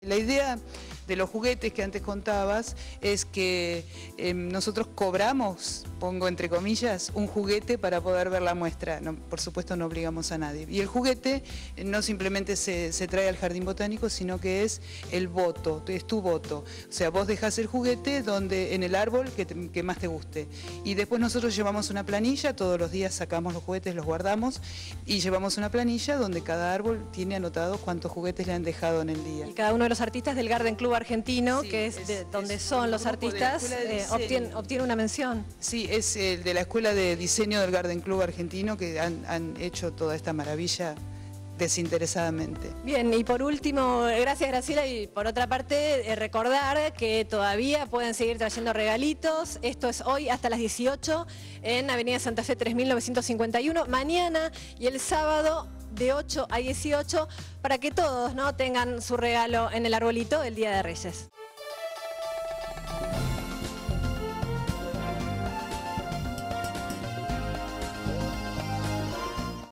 La idea de los juguetes que antes contabas es que nosotros cobramos, pongo entre comillas, un juguete para poder ver la muestra. No, por supuesto no obligamos a nadie. Y el juguete no simplemente se trae al jardín botánico, sino que es el voto, es tu voto. O sea, vos dejás el juguete en el árbol que más te guste. Y después nosotros llevamos una planilla, todos los días sacamos los juguetes, los guardamos y llevamos una planilla donde cada árbol tiene anotado cuántos juguetes le han dejado en el día. Y cada uno de los artistas del Garden Club argentino, sí, que es donde son los artistas, obtiene una mención. Sí, es el de la Escuela de Diseño del Garden Club argentino que han hecho toda esta maravilla desinteresadamente. Bien, y por último, gracias Graciela, y por otra parte, recordar que todavía pueden seguir trayendo regalitos. Esto es hoy hasta las 18 en Avenida Santa Fe 3951, mañana y el sábado de 8 a 18, para que todos, ¿no?, tengan su regalo en el arbolito el Día de Reyes.